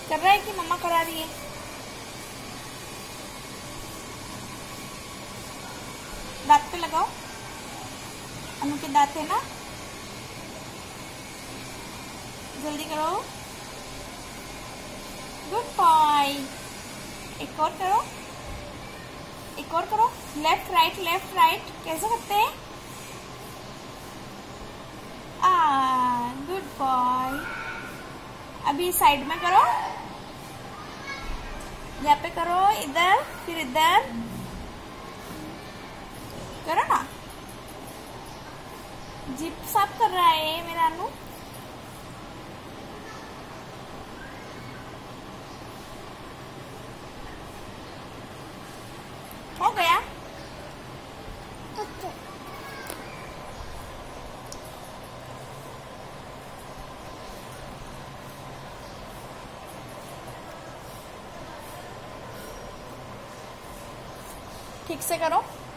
कर रहा है कि मम्मा करा रही है? दांत पे लगाओ, अनु के दांत है ना, जल्दी करो। Good boy. एक और करो, एक और करो। लेफ्ट राइट कैसे करते हैं? Good boy. अभी साइड में करो, यहाँ पे करो, इधर फिर इधर करो ना। जीप साफ कर रहा है मेरा अनु। हो गया? ठीक से करो।